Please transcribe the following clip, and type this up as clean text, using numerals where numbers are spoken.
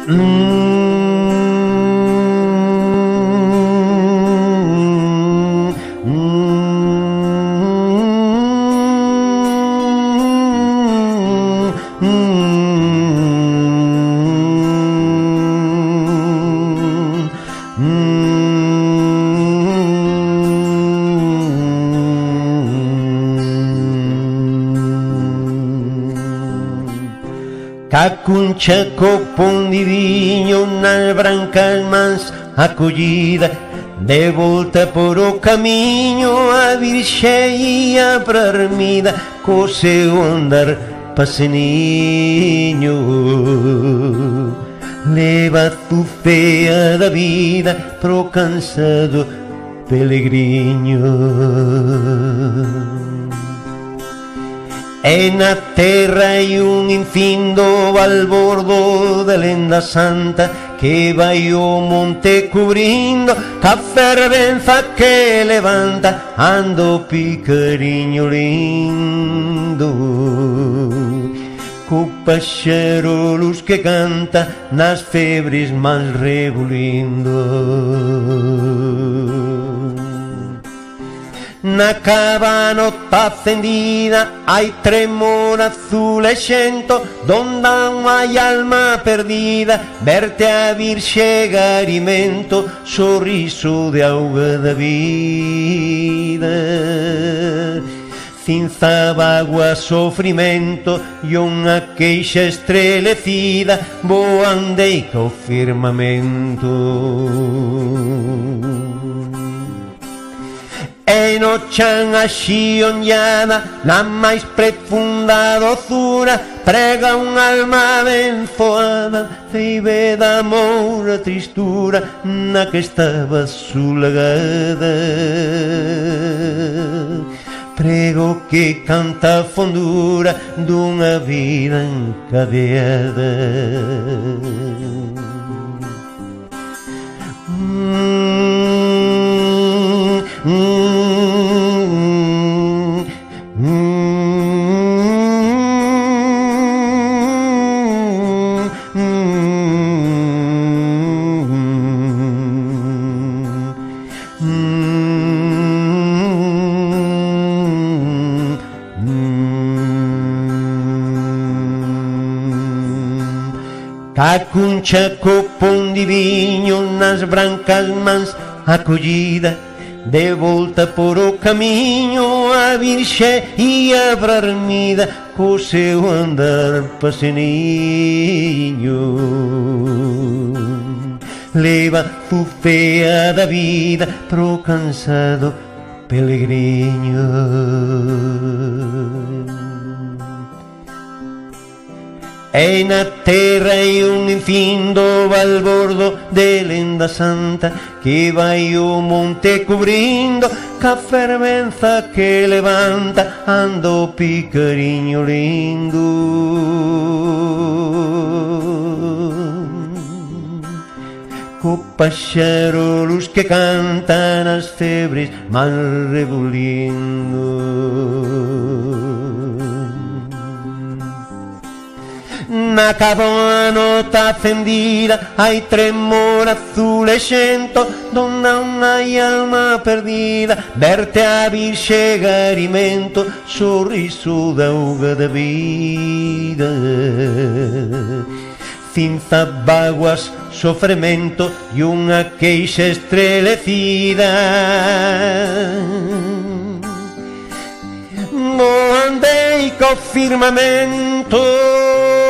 Cacuncha copón de viño nas brancas mans acollida, de volta por o camiño a Virxe ia pra ermida, co seu andar paseniño. Leva tu fea da vida pro cansado peregriño. E na terra hai un infindo balbordo de lenda santa que vai o monte cubrindo ca fervenza que levanta ando picariño lindo, co paxero luz que canta nas febres mans rebulindo. Na cabana tá acendida hai tremor azul e xento, donde hai alma perdida verte a vir chegar imento, sorriso de auga da vida, cinza, bagua, sofrimento e unha queixa estrelecida voandei co firmamento. E no chan a xionllada, na máis profunda dozura, prega un alma benzoada, ceibe da amor a tristura na que estaba sulagada. Prego que canta a fondura dunha vida encadeada. Cacuncha copón de viño nas brancas mans acollida, de volta por o camiño a Virxe ia pra ermida, co seu andar paseniño. Leva tu fea da vida pro cansado peregriño. E na terra hai un infindo balbordo de lenda santa que vai o monte cubrindo ca fervenza que levanta ando picariño lindo, co paxero luz que canta nas febres mal rebulindo. Na cabana tá acendida hai tremor azul e xento, donde hai alma perdida verte a vir chegar imento, sorriso da auga da vida, cinza, baguas, sofrimento e unha queixa estrelecida voandei co firmamento.